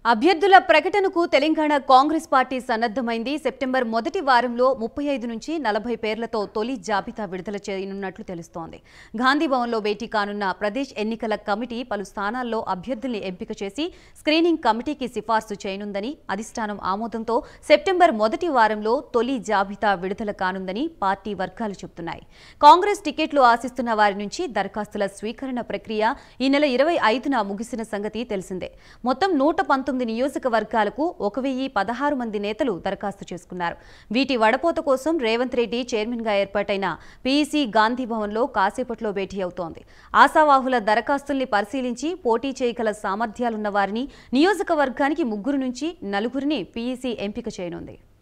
అభ్యర్థుల ప్రకటనకు తెలంగాణ కాంగ్రెస్ పార్టీ సన్నద్ధమైంది. సెప్టెంబర్ మొదటి వారంలో 35 నుంచి 40 పేర్లతో తొలి జాబితా విడుదల చేయనున్నట్లు తెలుస్తోంది. గాంధీభవన్లో భేటీ కానున్న ప్రదేశ్ ఎన్నికల కమిటీ పలు స్థానాల్లో అభ్యర్థుల్ని ఎంపిక చేసి స్క్రీనింగ్ కమిటీకి సిఫార్సు చేయనుందని, అధిష్టానం ఆమోదంతో సెప్టెంబర్ మొదటి వారంలో తొలి జాబితా విడుదల కానుందని పార్టీ వర్గాలు చెబుతున్నాయి. కాంగ్రెస్ టికెట్లు ఆశిస్తున్న వారి నుంచి దరఖాస్తుల స్వీకరణ ప్రక్రియ ఈ నెల 25న ముగిసిన సంగతి తెలిసిందే. మొత్తం 119 నియోజకవర్గాలకు 1016 మంది నేతలు దరఖాస్తు చేసుకున్నారు. వీటి వడపోత కోసం రేవంత్ రెడ్డి చైర్మన్ గా ఏర్పాటైన పీఈసీ గాంధీభవన్లో కాసేపట్లో భేటీ అవుతోంది. ఆశావాహుల దరఖాస్తుల్ని పరిశీలించి పోటీ చేయగల సామర్థ్యాలున్న వారిని నియోజకవర్గానికి 3 నుంచి 4 పీఈసీ ఎంపిక చేయనుంది.